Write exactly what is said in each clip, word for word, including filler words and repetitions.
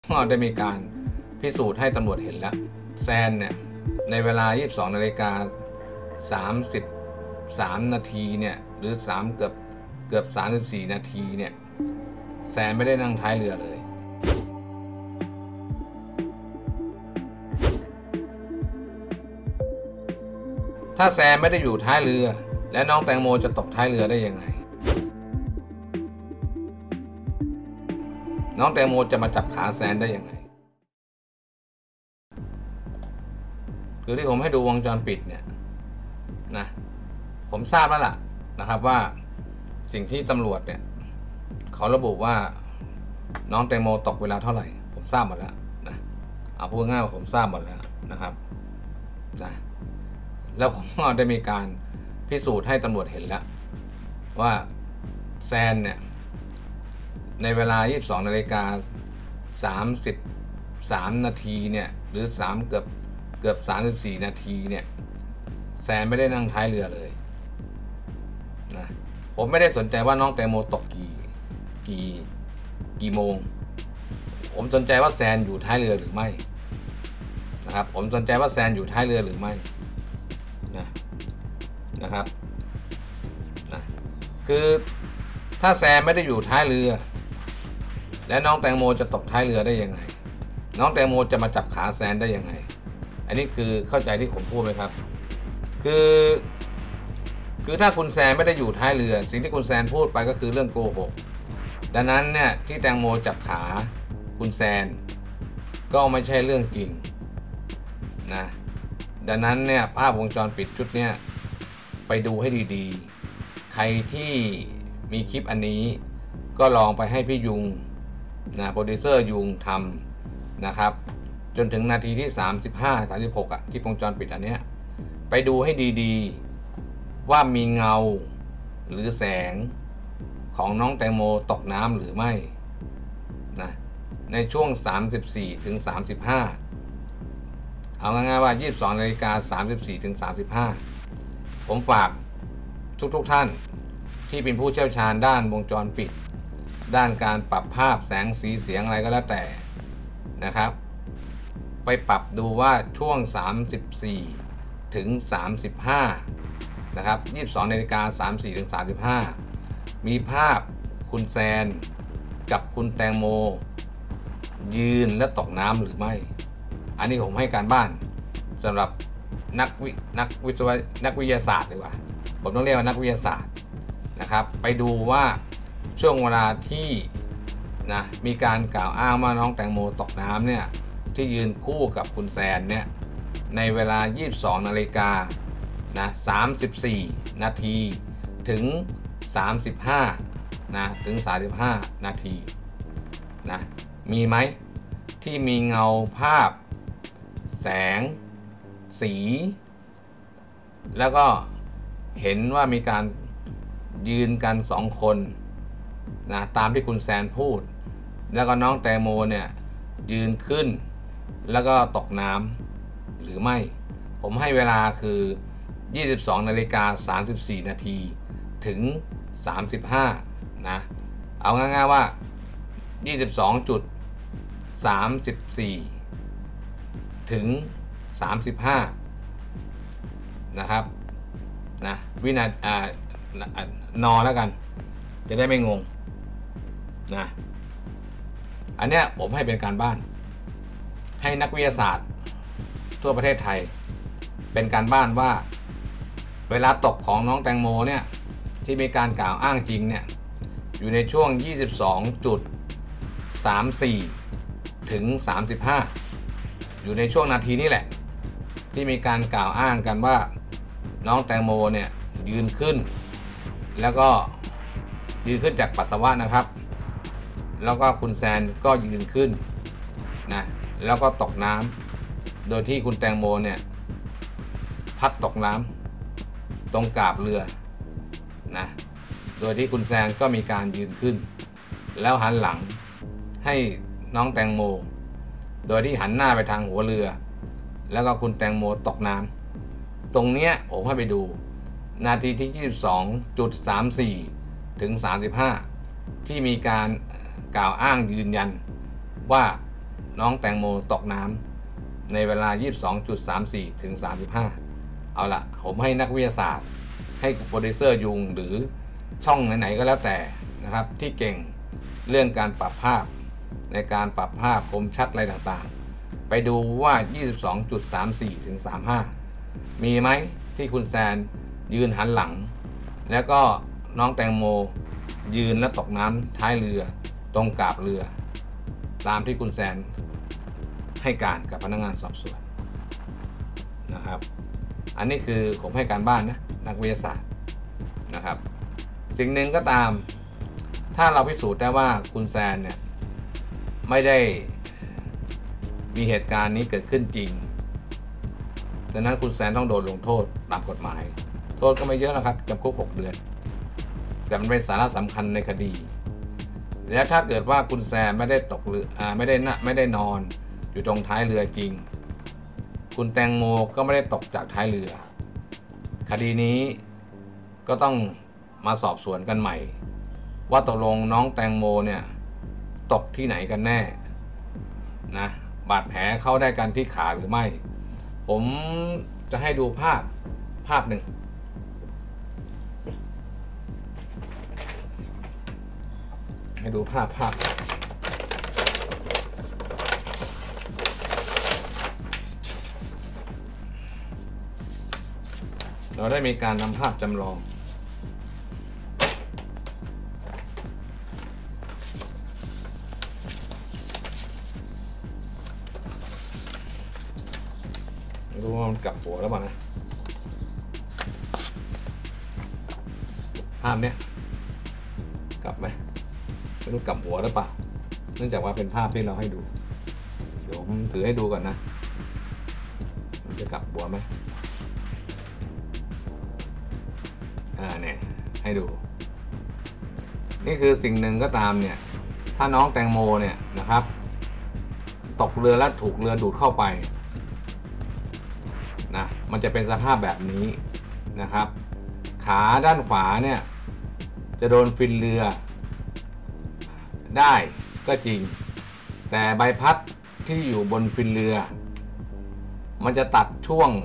ก็ได้มีการพิสูจน์ให้ตำรวจเห็นแล้วแซนเนี่ยในเวลา ยี่สิบสองนาฬิกาสามสิบสาม นาทีเนี่ยหรือ3เกือบเกือบสามสิบสี่นาทีเนี่ยแซนไม่ได้นั่งท้ายเรือเลยถ้าแซนไม่ได้อยู่ท้ายเรือและน้องแตงโมจะตกท้ายเรือได้ยังไงน้องแตงโมจะมาจับขาแซนได้ยังไงคือที่ผมให้ดูวงจรปิดเนี่ยนะผมทราบแล้วล่ะนะครับว่าสิ่งที่ตำรวจเนี่ยเขาระบุว่าน้องแตงโมตกเวลาเท่าไหร่ผมทราบหมดแล้วนะเอาพูดง่ายว่าผมทราบหมดแล้วนะครับนะแล้วผมก็ได้มีการพิสูจน์ให้ตำรวจเห็นแล้วว่าแซนเนี่ยในเวลา ยี่สิบสองนาฬิกาสามสิบสาม นาทีเนี่ยหรือ3เกือบเกือบสามสิบสี่นาทีเนี่ยแซนไม่ได้นั่งท้ายเรือเลยนะผมไม่ได้สนใจว่าน้องแตงโมตกกี่กี่กี่โมงผมสนใจว่าแซนอยู่ท้ายเรือหรือไม่นะครับผมสนใจว่าแซนอยู่ท้ายเรือหรือไม่นะนะครับนะคือถ้าแซนไม่ได้อยู่ท้ายเรือและน้องแตงโมจะตกท้ายเรือได้ยังไงน้องแตงโมจะมาจับขาแซนได้ยังไงอันนี้คือเข้าใจที่ผมพูดไหมครับคือคือถ้าคุณแซนไม่ได้อยู่ท้ายเรือสิ่งที่คุณแซนพูดไปก็คือเรื่องโกหกดังนั้นเนี่ยที่แตงโมจับขาคุณแซนก็ไม่ใช่เรื่องจริงนะดังนั้นเนี่ยภาพวงจรปิดชุดเนี้ยไปดูให้ดีๆใครที่มีคลิปอันนี้ก็ลองไปให้พี่ยุงนะโปรดิวเซอร์ยุงทำนะครับจนถึงนาทีที่สามสิบห้า สามสิบหกอ่ะคลิปวงจรปิดอันเนี้ยไปดูให้ดีๆว่ามีเงาหรือแสงของน้องแตงโมตกน้ำหรือไม่นะในช่วงสามสิบสี่ถึงสามสิบห้าเอาง่ายๆว่า ยี่สิบสองนาฬิกาสามสิบสี่ถึงสามสิบห้า ผมฝากทุกๆท่านที่เป็นผู้เชี่ยวชาญด้านวงจรปิดด้านการปรับภาพแสงสีเสียงอะไรก็แล้วแต่นะครับไปปรับดูว่าช่วงสามสิบสี่ถึงสามสิบห้านะครับ ยี่สิบสองนาฬิกาสามสิบสี่ถึงสามสิบห้า มีภาพคุณแซนกับคุณแตงโมยืนและตกน้ำหรือไม่อันนี้ผมให้การบ้านสำหรับนักวินักวิศวะนักวิทยาศาสตร์ดีกว่าผมต้องเรียกว่านักวิทยาศาสตร์นะครับไปดูว่าช่วงเวลาที่นะมีการกล่าวอ้างว่าน้องแตงโมตกน้ำเนี่ยที่ยืนคู่กับคุณแซนเนี่ยในเวลา ยี่สิบสองนาฬิกานะสามสิบสี่นาทีถึงสามสิบห้านะถึงสามสิบห้านาทีนะมีไหมที่มีเงาภาพแสงสีแล้วก็เห็นว่ามีการยืนกันสองคนนะตามที่คุณแซนพูดแล้วก็น้องแตงโมเนี่ยยืนขึ้นแล้วก็ตกน้ำหรือไม่ผมให้เวลาคือ ยี่สิบสองนาฬิกาสามสิบสี่นาทีถึงสามสิบห้านะเอาง่ายๆว่า ยี่สิบสองจุดสามสี่ ถึงสามสิบห้านะครับนะวินาทีอ่านอแล้วกันจะได้ไม่งงนะอันเนี้ยผมให้เป็นการบ้านให้นักวิทยาศาสตร์ทั่วประเทศไทยเป็นการบ้านว่าเวลาตกของน้องแตงโมเนี่ยที่มีการกล่าวอ้างจริงเนี่ยอยู่ในช่วง ยี่สิบสองจุดสามสี่ ถึงสามสิบห้าอยู่ในช่วงนาทีนี้แหละที่มีการกล่าวอ้างกันว่าน้องแตงโมเนี่ยยืนขึ้นแล้วก็ยืนขึ้นจากปัสสาวะนะครับแล้วก็คุณแซนก็ยืนขึ้นนะแล้วก็ตกน้ำโดยที่คุณแตงโมเนี่ยพัดตกน้ำตรงกาบเรือนะโดยที่คุณแซนก็มีการยืนขึ้นแล้วหันหลังให้น้องแตงโมโดยที่หันหน้าไปทางหัวเรือแล้วก็คุณแตงโมตกน้ำตรงเนี้ยผมให้ไปดูนาทีที่ ยี่สิบสองจุดสามสี่ ถึงสามสิบห้าที่มีการกล่าวอ้างยืนยันว่าน้องแตงโมตกน้ำในเวลา ยี่สิบสองจุดสามสี่ ถึง สามสิบห้า เอาละผมให้นักวิทยาศาสตร์ให้โปรดิวเซอร์ยุงหรือช่องไหนๆก็แล้วแต่นะครับที่เก่งเรื่องการปรับภาพในการปรับภาพคมชัดอะไรต่างๆไปดูว่า ยี่สิบสองจุดสามสี่ ถึง สามสิบห้า มีไหมที่คุณแซนยืนหันหลังแล้วก็น้องแตงโมยืนและตกน้ำท้ายเรือตรงกาบเรือตามที่คุณแซนให้การกับพนักงานสอบสวนนะครับอันนี้คือผมให้การบ้านนะนักวิทยาศาสตร์นะครับสิ่งหนึ่งก็ตามถ้าเราพิสูจน์ได้ว่าคุณแซนเนี่ยไม่ได้มีเหตุการณ์นี้เกิดขึ้นจริงดังนั้นคุณแซนต้องโดนลงโทษตามกฎหมายโทษก็ไม่เยอะแล้วครับจำคุกหกเดือนแต่มันเป็นสาระสำคัญในคดีและถ้าเกิดว่าคุณแซนไม่ได้ตกเรืออ่าไม่ได้นะไม่ได้นอนอยู่ตรงท้ายเรือจริงคุณแตงโมก็ไม่ได้ตกจากท้ายเรือคดีนี้ก็ต้องมาสอบสวนกันใหม่ว่าตกลงน้องแตงโมเนี่ยตกที่ไหนกันแน่นะบาดแผลเข้าได้กันที่ขาหรือไม่ผมจะให้ดูภาพภาพหนึ่งให้ดูภาพภาพเราได้มีการทำภาพจำลองดูว่ามันกลับหัวแล้วป่ะนะภาพเนี้ยกลับไหมไม่รู้กลับหัวหรือเปล่าเนื่องจากว่าเป็นภาพที่เราให้ดูเดี๋ยวผมถือให้ดูก่อนนะมันจะกลับหัวไหมอ่าเนี่ยให้ดูนี่คือสิ่งหนึ่งก็ตามเนี่ยถ้าน้องแตงโมเนี่ยนะครับตกเรือแล้วถูกเรือดูดเข้าไปนะมันจะเป็นสภาพแบบนี้นะครับขาด้านขวาเนี่ยจะโดนฟินเรือได้ก็จริงแต่ใบพัดที่อยู่บนฟินเรือมันจะตัดช่วง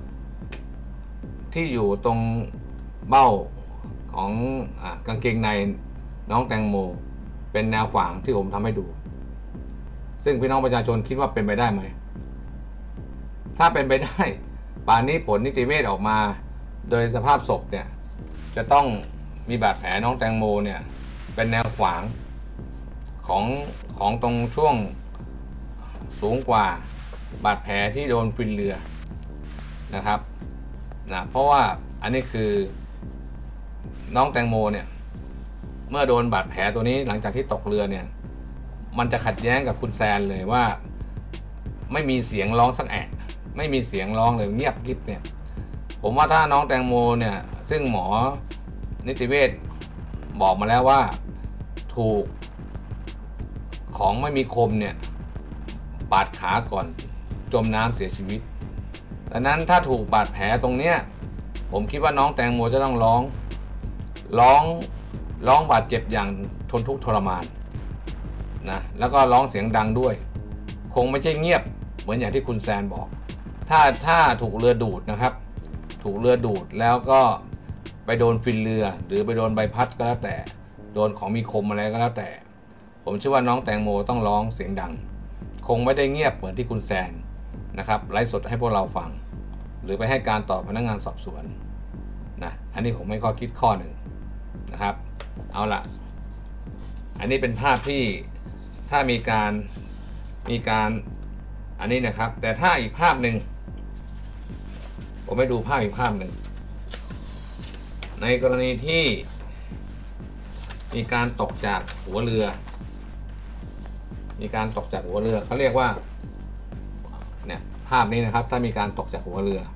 ที่อยู่ตรงเบ้าของอ่ากางเกงในน้องแตงโมเป็นแนวขวางที่ผมทำให้ดูซึ่งพี่น้องประชาชนคิดว่าเป็นไปได้ไหมถ้าเป็นไปได้ป่านนี้ผลนิติเวชออกมาโดยสภาพศพเนี่ยจะต้องมีบาดแผลน้องแตงโมเนี่ยเป็นแนวขวางของของตรงช่วงสูงกว่าบาดแผลที่โดนฟินเรือนะครับนะเพราะว่าอันนี้คือน้องแตงโมเนี่ยเมื่อโดนบาดแผลตัวนี้หลังจากที่ตกเรือเนี่ยมันจะขัดแย้งกับคุณแซนเลยว่าไม่มีเสียงร้องสักแอะไม่มีเสียงร้องเลยเงียบกริบเนี่ยผมว่าถ้าน้องแตงโมเนี่ยซึ่งหมอนิติเวชบอกมาแล้วว่าถูกของไม่มีคมเนี่ยบาดขาก่อนจมน้ำเสียชีวิตดังนั้นถ้าถูกบาดแผลตรงเนี้ยผมคิดว่าน้องแตงโมจะต้องร้องร้องร้องบาดเจ็บอย่างทนทุกข์ทรมานนะแล้วก็ร้องเสียงดังด้วยคงไม่ใช่เงียบเหมือนอย่างที่คุณแซนบอกถ้าถ้าถูกเรือดูดนะครับถูกเรือดูดแล้วก็ไปโดนฟินเรือหรือไปโดนใบพัดก็แล้วแต่โดนของมีคมอะไรก็แล้วแต่ผมเชื่อว่าน้องแตงโมต้องร้องเสียงดังคงไม่ได้เงียบเหมือนที่คุณแซนนะครับไลฟ์สดให้พวกเราฟังหรือไปให้การต่อพนักงานสอบสวนนะอันนี้ผมไม่ข้อคิดข้อหนึ่งนะครับเอาละอันนี้เป็นภาพที่ถ้ามีการมีการอันนี้นะครับแต่ถ้าอีกภาพหนึ่งผมไม่ดูภาพอีกภาพหนึ่งในกรณีที่มีการตกจากหัวเรือมีการตกจากหัวเรือเขาเรียกว่าเนี่ยภาพนี้นะครับถ้ามีการตกจากหัวเรือ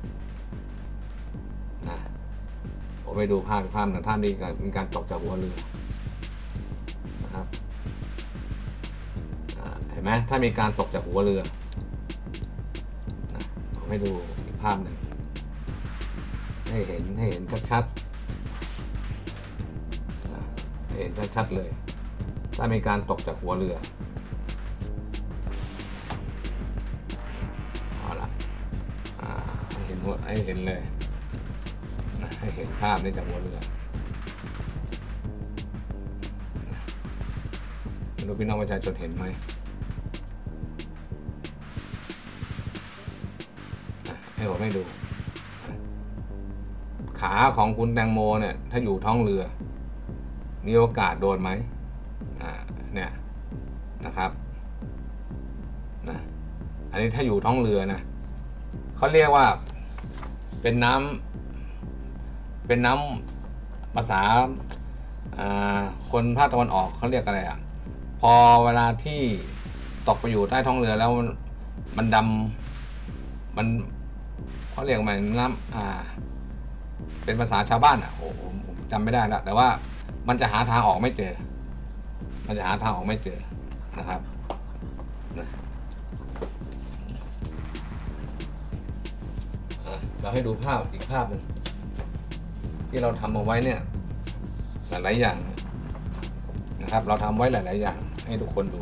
นะผมไปดูภาพภาพหนึ่งท่านนี้มีการตกจากหัวเรือนะครับเห็นไหมถ้ามีการตกจากหัวเรือนะผมให้ดูอีกภาพหนึ่งให้เห็นให้เห็นชัดๆนะเห็นชัดๆเลยถ้ามีการตกจากหัวเรือให้เห็นเลยนะให้เห็นภาพนี้จากหัวเรือไม่รู้พี่น้องประชาชนเห็นไหมให้ผมให้ดูขาของคุณแตงโมเนี่ยถ้าอยู่ท้องเรือมีโอกาสโดนไหมอ่าเนี่ยนะครับนะอันนี้ถ้าอยู่ท้องเรือนะเขาเรียกว่าเป็นน้ำเป็นน้ำภาษาคนภาคตะวันออกเขาเรียกอะไรอ่ะพอเวลาที่ตกไปอยู่ใต้ท้องเรือแล้วมันมันดำมันเขาเรียกมันน้ำอ่าเป็นภาษาชาวบ้านอ่ะโอ้ผมจำไม่ได้แล้วแต่ว่ามันจะหาทางออกไม่เจอมันจะหาทางออกไม่เจอนะครับนะเราให้ดูภาพอีกภาพหนึ่งที่เราทำเอาไว้เนี่ยหลายๆอย่างนะครับเราทำไว้หลายๆอย่างให้ทุกคนดู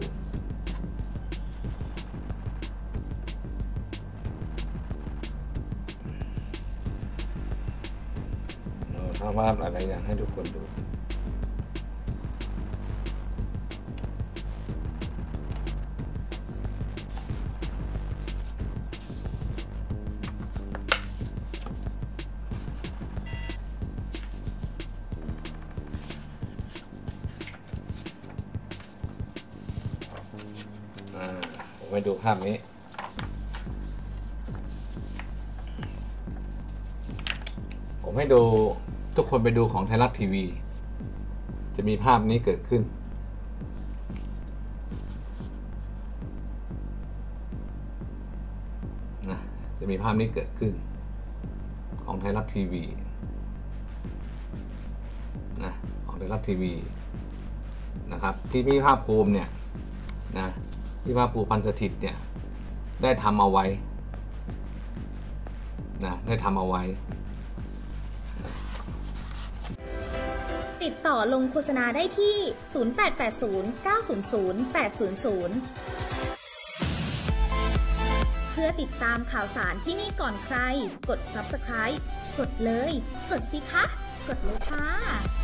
เราทำภาพหลายๆอย่างให้ทุกคนดูผมไปดูภาพนี้ผมให้ดูทุกคนไปดูของไทยรัฐทีวีจะมีภาพนี้เกิดขึ้นนะจะมีภาพนี้เกิดขึ้นของไทยรัฐทีวีนะของไทยรัฐทีวีนะครับที่พี่ภาคภูมิเนี่ยนะพี่ภาคภูมิพันธ์สถิตเนี่ยได้ทำเอาไว้นะได้ทำเอาไว้ติดต่อลงโฆษณาได้ที่ศูนย์ แปด แปด ศูนย์ เก้า ศูนย์ ศูนย์ แปด ศูนย์ ศูนย์เพื่อติดตามข่าวสารที่นี่ก่อนใครกด ซับสไครบ์ กดเลยกดสิคะกดเลยค่ะ